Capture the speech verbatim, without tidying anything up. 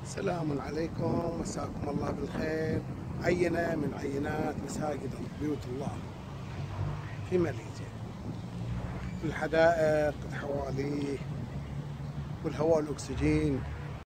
السلام عليكم، مساكم الله بالخير. عينة من عينات مساجد بيوت الله في ماليزيا، في الحدائق حواليه، والهواء الأكسجين